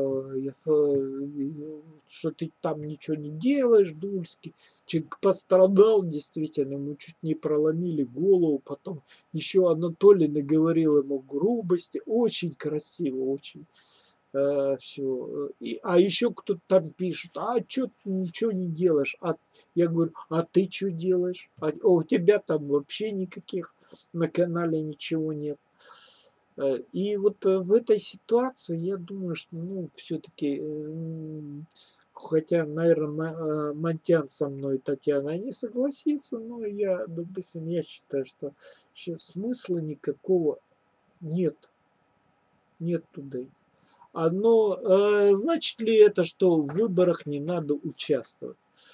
что ты там ничего не делаешь, Дульский. Человек пострадал, действительно, ему чуть не проломили голову, потом еще Анатолий наговорил ему грубости, очень красиво, очень все. А еще кто-то там пишет, что ты ничего не делаешь? Я говорю, а ты что делаешь? У тебя там вообще никаких на канале ничего нет. И вот в этой ситуации я думаю, что, все-таки, хотя, наверное, Монтян со мной, Татьяна, не согласится, но допустим, я считаю, что смысла никакого нет. Нет туда идти. Значит ли это, что в выборах не надо участвовать?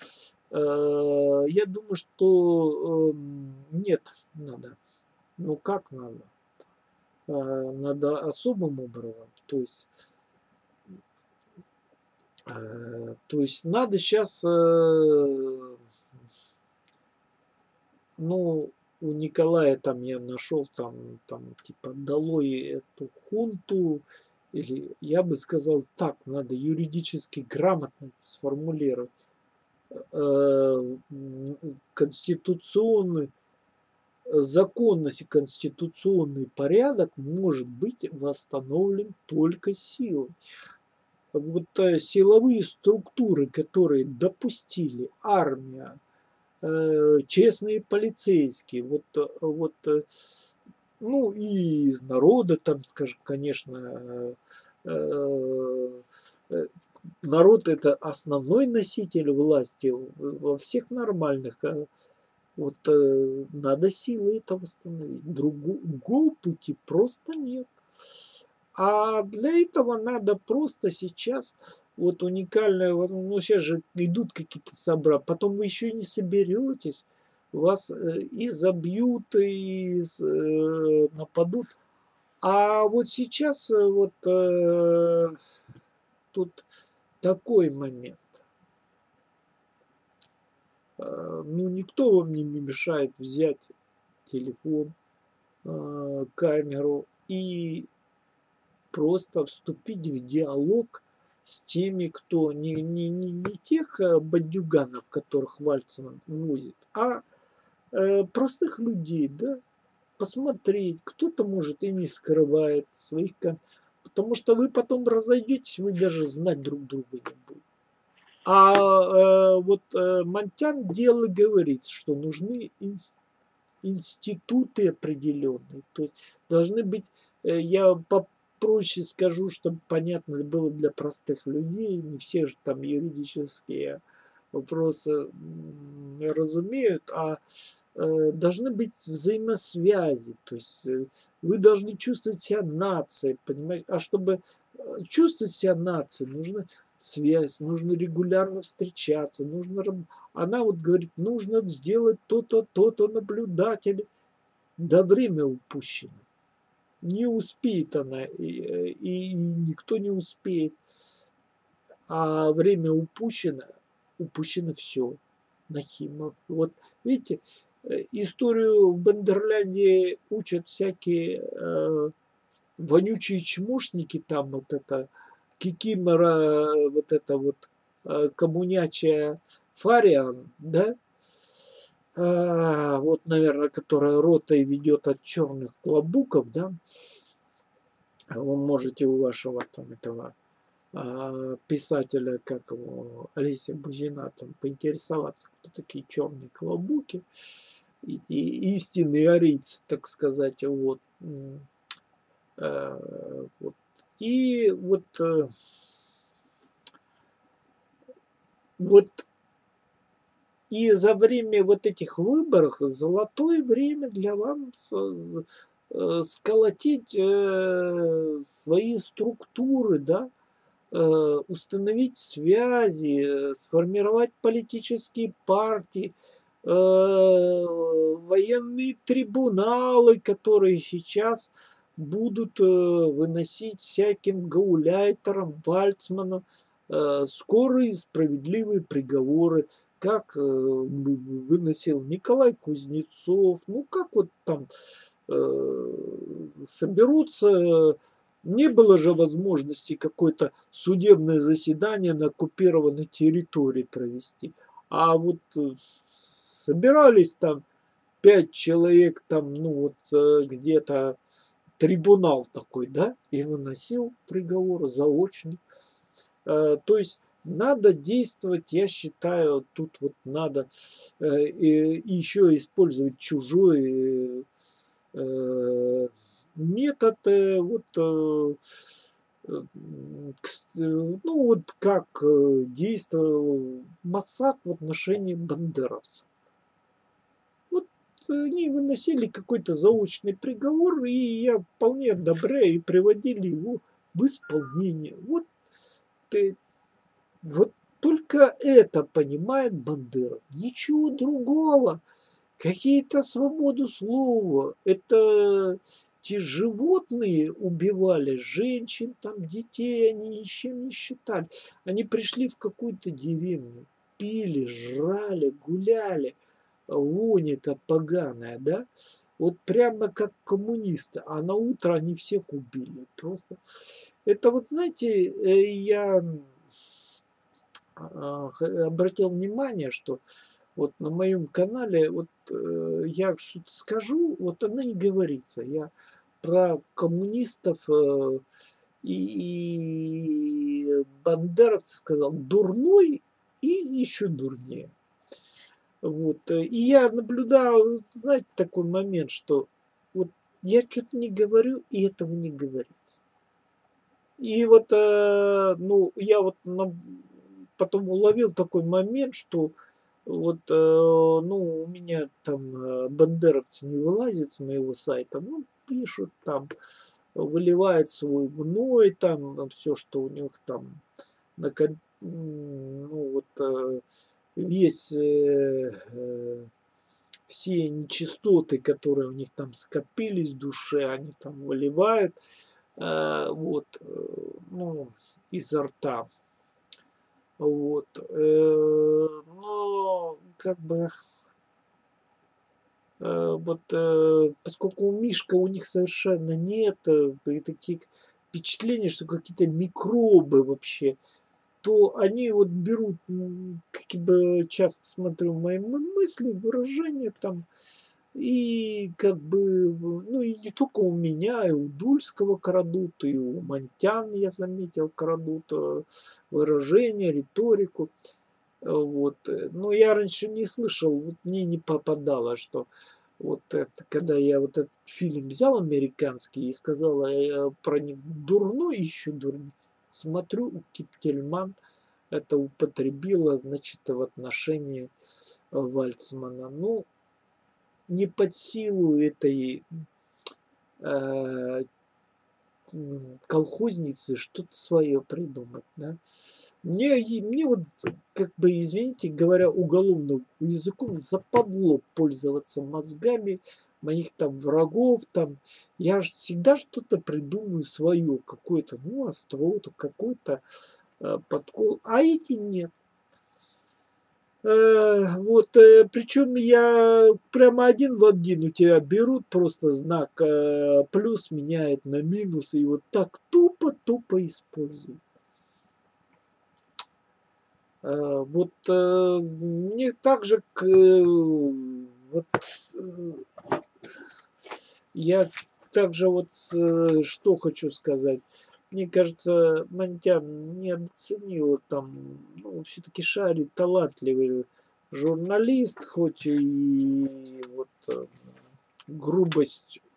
Я думаю, что нет, надо. Ну как надо? Надо особым образом. То есть надо сейчас, ну, у Николая там я нашел там типа долой эту хунту, или я бы сказал так, надо юридически грамотно это сформулировать. Конституционный законность и конституционный порядок может быть восстановлен только силой. Вот силовые структуры, которые допустили армия, честные полицейские, ну и из народа там, скажем, конечно, э, э, народ это основной носитель власти во всех нормальных. Надо силой это восстановить. Другого пути просто нет. А для этого надо просто сейчас вот уникальное, ну сейчас же идут какие-то собрания, потом вы еще и не соберетесь, вас и забьют, и нападут. А вот сейчас тут такой момент. Ну, никто вам не мешает взять телефон, камеру и просто вступить в диалог с теми, кто не тех бандюганов, которых Вальцман возит, а простых людей, да, посмотреть. Кто-то, может, и не скрывает своих... Потому что вы потом разойдетесь, вы даже знать друг друга не будете. Монтян дело говорит, что нужны институты определенные. То есть должны быть, я попроще скажу, чтобы понятно было для простых людей, не все же там юридические вопросы разумеют, а должны быть взаимосвязи. То есть вы должны чувствовать себя нацией, понимаете? А чтобы чувствовать себя нацией, нужно связь, нужно регулярно встречаться, она вот говорит, нужно сделать то-то, то-то, наблюдатель. Да время упущено. Не успеет она, и никто не успеет. А время упущено все. Нахимов. Вот видите, историю в Бандерлянде учат всякие вонючие чмошники, там вот это Кикимора, вот это вот коммунячая Фариан, да, вот, наверное, которая ротой ведет от черных клобуков, да, вы можете у вашего там этого писателя, как его, Олеся Бузина, там поинтересоваться, кто такие черные клобуки, и истинные арийцы, так сказать, вот. Вот. И вот и за время вот этих выборов золотое время для вам сколотить свои структуры, да, установить связи, сформировать политические партии, военные трибуналы, которые сейчас будут выносить всяким гауляйтерам, Вальцманам скорые справедливые приговоры, как выносил Николай Кузнецов, ну как вот там соберутся. Не было же возможности какое-то судебное заседание на оккупированной территории провести. А вот собирались там 5 человек, там, ну вот где-то трибунал такой, да, и выносил приговор заочный. То есть надо действовать, я считаю, тут вот надо еще использовать чужой метод, ну вот как действовал Моссад в отношении бандеровцев. Вот они выносили какой-то заочный приговор, и я вполне одобряю, и приводили его в исполнении. Ты, вот только это понимает Бандера, ничего другого. Какие-то свободу слова. Это те животные убивали женщин, там детей, они ничем не считали. Они пришли в какую-то деревню, пили, жрали, гуляли. Вонь эта поганая, да? Вот прямо как коммунисты. А на утро они всех убили. Просто. Это вот, знаете, я обратил внимание, что вот на моем канале, вот я что-то скажу, вот оно не говорится. Я про коммунистов и бандеровцев сказал дурной и еще дурнее. Вот. И я наблюдал, знаете, такой момент, что вот я что-то не говорю, и этого не говорится. И вот, ну, я вот потом уловил такой момент, что вот, ну, у меня там бандеровцы не вылазят с моего сайта, ну, пишут там, выливают свой гной, там, все, что у них там, ну, вот, весь, все нечистоты, которые у них там скопились в душе, они там выливают, вот, ну, изо рта. Вот. Но как бы вот поскольку Мишка у них совершенно нет, и таких впечатлений, что какие-то микробы вообще, то они вот берут, как бы часто смотрю мои мысли, выражения там, и как бы, ну и не только у меня, и у Дульского крадут, и у Монтян, я заметил, крадут выражения, риторику. Вот. Но я раньше не слышал, вот мне не попадало, что вот это, когда я вот этот фильм взял американский и сказал про них дурной, еще дурнее, смотрю, Тельман это употребила, значит, в отношении Вальцмана. Ну, не под силу этой э, колхозницы что-то свое придумать, да. Мне вот, как бы, извините говоря, уголовным языком западло пользоваться мозгами моих там врагов, там. Я ж всегда что-то придумаю свое, какое-то, ну, остроту, какой-то подкол. А эти нет. Вот, причем я прямо один в один у тебя берут просто знак плюс меняет на минус и вот так тупо-тупо используют. Вот мне также вот я также вот что хочу сказать. Мне кажется, Монтян недооценил там, ну, все-таки шарит талантливый журналист, хоть и вот грубость,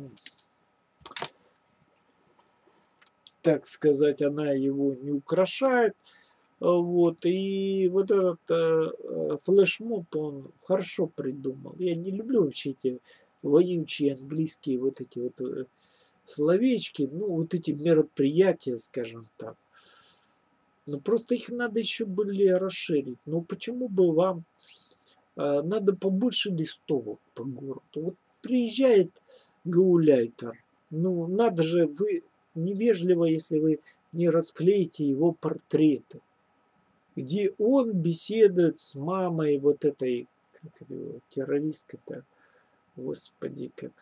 так сказать, она его не украшает. Вот, и вот этот флешмоб он хорошо придумал. Я не люблю вообще эти воючие английские вот эти вот словечки, ну, вот эти мероприятия, скажем так. Но просто их надо еще более расширить. Ну, почему бы вам надо побольше листовок по городу? Вот приезжает гауляйтер. Ну, надо же, вы невежливо, если вы не расклеите его портреты, где он беседует с мамой вот этой, как его, террористка-то, господи, как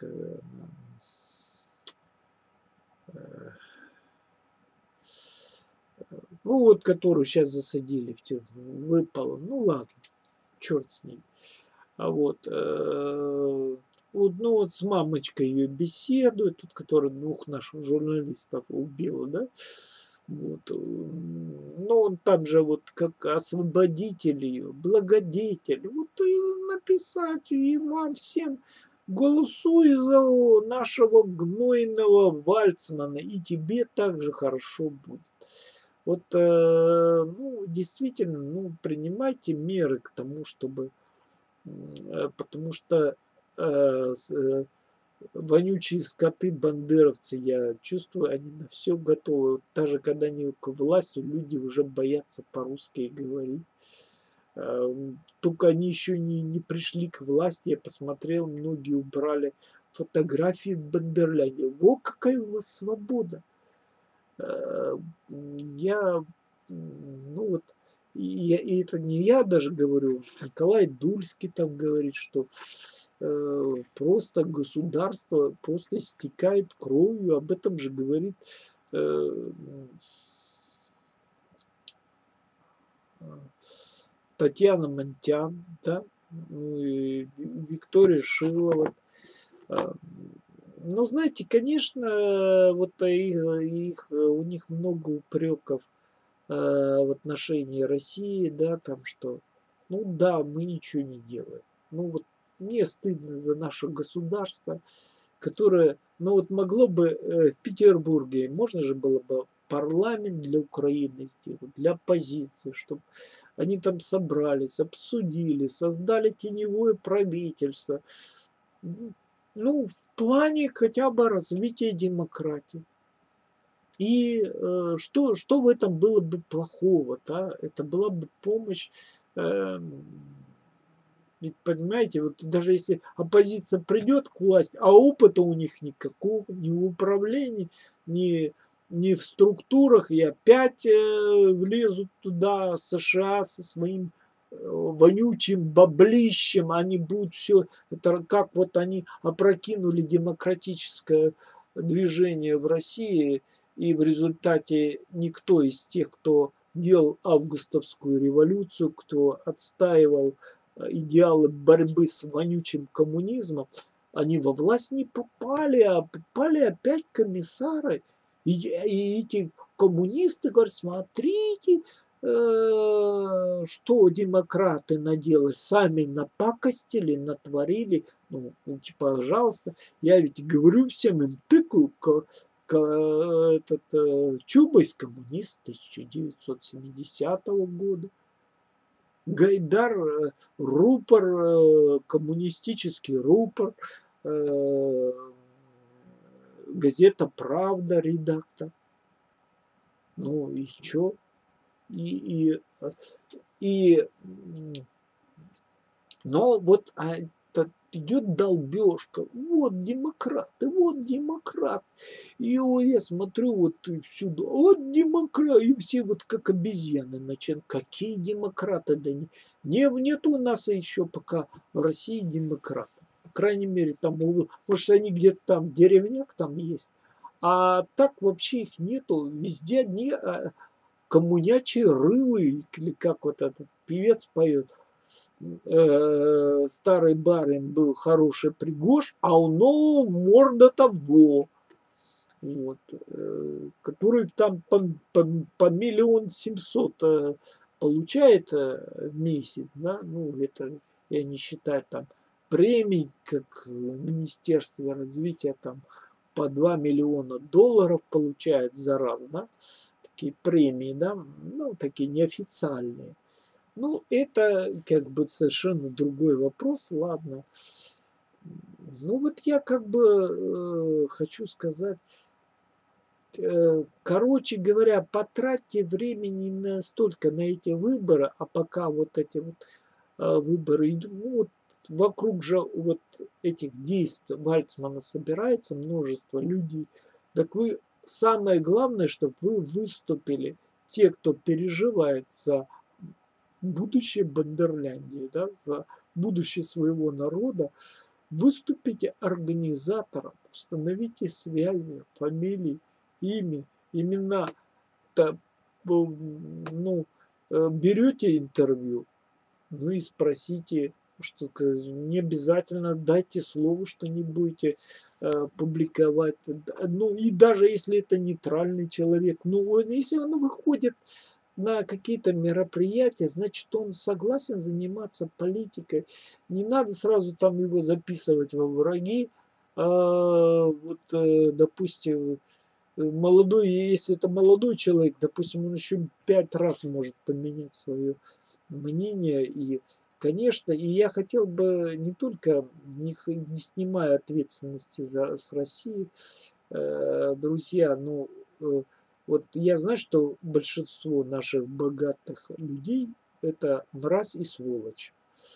э, ну вот, которую сейчас засадили в тюрьму, выпала, ну ладно, черт с ней. А вот, вот, ну вот с мамочкой ее беседует, тут, которая двух наших журналистов убила, да, вот, ну он там же вот как освободитель ее, благодетель, вот и написать и вам всем голосуй за нашего гнойного Вальцмана, и тебе также хорошо будет. Вот, ну, действительно, ну, принимайте меры к тому, чтобы потому что вонючие скоты, бандеровцы, я чувствую, они на все готовы. Вот даже когда они к власти, люди уже боятся по-русски говорить. Только они еще не пришли к власти, я посмотрел, многие убрали фотографии в Бандерляне. Во какая у вас свобода! Э, Я, ну вот, и это не я даже говорю, Николай Дульский там говорит, что просто государство просто истекает кровью, об этом же говорит э, Татьяна Монтян, да, ну и Виктория Шилова. А, Ну, знаете, конечно, вот у них много упреков в отношении России, да, там что, ну да, мы ничего не делаем. Ну вот мне стыдно за наше государство, которое, ну вот могло бы в Петербурге, можно же было бы парламент для Украины сделать, для оппозиции, чтобы они там собрались, обсудили, создали теневое правительство. Ну, в плане хотя бы развития демократии. И что в этом было бы плохого, да? Это была бы помощь. эм, Ведь понимаете, вот даже если оппозиция придет к власти, а опыта у них никакого, ни в управлении, ни, ни в структурах, и опять влезут туда США со своим вонючим баблищем, они будут все, это как вот они опрокинули демократическое движение в России, и в результате никто из тех, кто делал августовскую революцию, кто отстаивал идеалы борьбы с вонючим коммунизмом, они во власть не попали, а попали опять комиссары. И эти коммунисты говорят, смотрите, что демократы наделали, сами напакостили, натворили, ну, пожалуйста, я ведь говорю всем, им тыкаю, Чубайс коммунист 1970 года. Гайдар, рупор, коммунистический рупор, э, газета «Правда», редактор. Ну и чё? И, и, э, и но вот идет долбежка. Вот демократы, вот демократ. И вот я смотрю вот всюду, вот демократ, и все вот как обезьяны начинают. Какие демократы? Да нет у нас еще пока в России демократов. По крайней мере, там, может, они где-то там в деревнях там есть. А так вообще их нету. Везде одни коммунячие рылы, или как вот этот певец поет. Старый барин был хороший Пригож, а у нового морда того. Вот, который там по 1 700 000 получает в месяц, да, ну, это я не считаю там премий, как в Министерстве развития там по 2 миллиона долларов получает за раз, да, такие премии, да, ну, такие неофициальные. Ну, это как бы совершенно другой вопрос, ладно. Ну, вот я как бы хочу сказать, короче говоря, потратьте времени не настолько на эти выборы, а пока вот эти вот выборы идут, ну, вот вокруг же вот этих действий Вальцмана собирается множество людей. Так вы, самое главное, чтобы вы выступили, те, кто переживает за будущее Бандерляндии, да, за будущее своего народа, выступите организатором, установите связи, фамилии, имя, имена, ну, берете интервью, ну и спросите, что не обязательно дайте слово, что не будете публиковать. Ну и даже если это нейтральный человек, ну если он выходит на какие-то мероприятия, значит, он согласен заниматься политикой. Не надо сразу там его записывать во враги. Вот, допустим, молодой, если это молодой человек, допустим, он еще 5 раз может поменять свое мнение и Конечно, и я хотел бы не только, не снимая ответственности с России, друзья, ну, вот я знаю, что большинство наших богатых людей — это мразь и сволочь.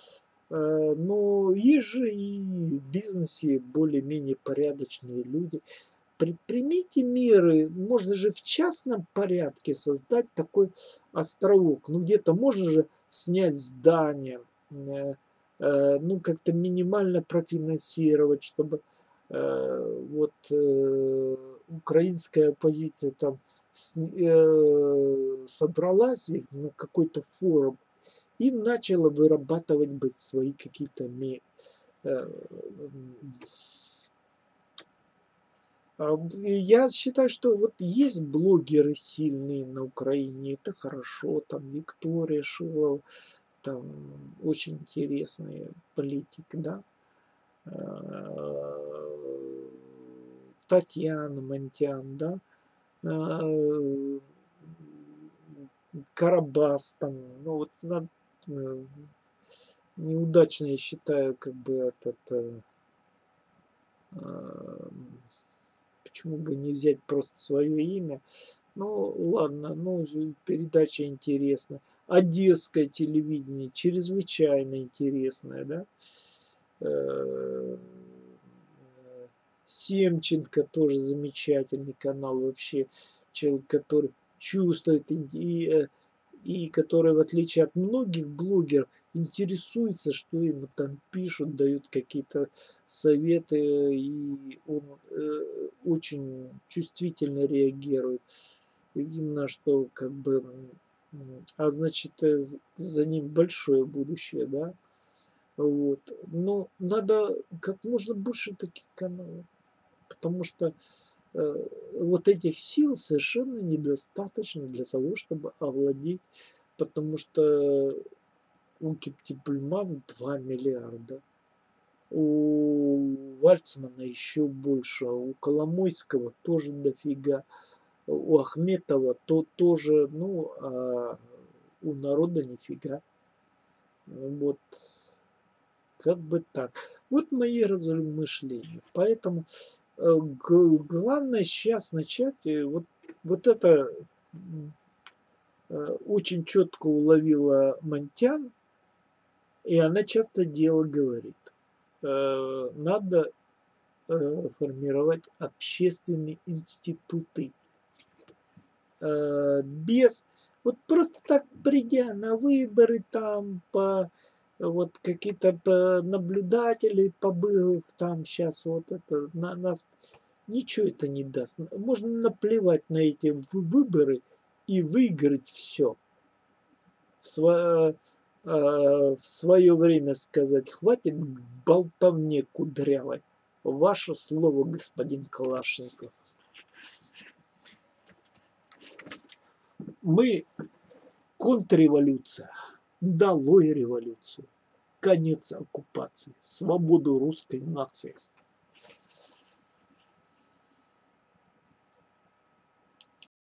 Но есть же и в бизнесе более-менее порядочные люди. Предпримите меры, можно же в частном порядке создать такой островок. Ну, где-то можно же снять здание, ну, как-то минимально профинансировать, чтобы украинская оппозиция там собралась на какой-то форум и начала вырабатывать бы свои какие-то э, и я считаю, что вот есть блогеры сильные на Украине, это хорошо, там Виктория Шилова, там очень интересный политик, да, э, Татьяна Монтян, да, э, Карабас, там, ну вот э, неудачно я считаю, как бы э, почему бы не взять просто свое имя. Ну, ладно, ну, передача интересная. Одесское телевидение чрезвычайно интересное, да. Э, Семченко тоже замечательный канал вообще. Человек, который чувствует и который, в отличие от многих блогеров, интересуется, что ему там пишут, дают какие-то советы, и он очень чувствительно реагирует. Видно, что как бы, а значит, за ним большое будущее, да. Вот. Но надо как можно больше таких каналов, потому что вот этих сил совершенно недостаточно для того, чтобы овладеть, потому что у Киптипльмана 2 миллиарда, у Вальцмана еще больше, у Коломойского тоже дофига, у Ахметова тоже, ну, а у народа нифига. Вот как бы так. Вот мои размышления. Поэтому главное сейчас начать, вот это очень четко уловила Монтян, и она часто дело говорит. Надо формировать общественные институты. Без вот просто так придя на выборы там по вот какие-то наблюдатели побыл там сейчас вот это на нас ничего это не даст. Можно наплевать на эти выборы и выиграть все. В свое время сказать хватит болтовне кудрявой. Ваше слово, господин Калашников. Мы контрреволюция. Долой революцию. Конец оккупации. Свободу русской нации.